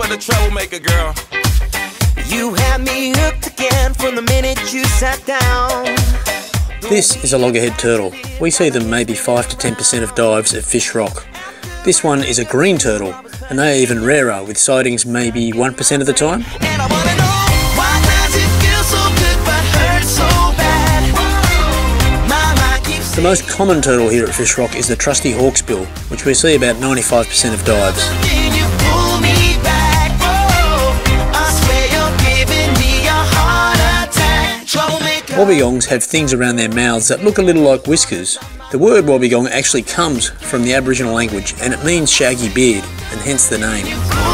the troublemaker, girl. You had me hooked again from the minute you sat down. This is a loggerhead turtle. We see them maybe 5 to 10% of dives at Fish Rock. This one is a green turtle, and they are even rarer, with sightings maybe 1% of the time. And I wanna know, why does it feel so good but hurt so bad? My mind keeps The most common turtle here at Fish Rock is the trusty hawksbill, which we see about 95% of dives. saying you pull me back. Oh, I swear you're giving me a heart attack. Troublemaker. Wobbegongs have things around their mouths that look a little like whiskers. The word wobbegong actually comes from the Aboriginal language, and it means shaggy beard, and hence the name.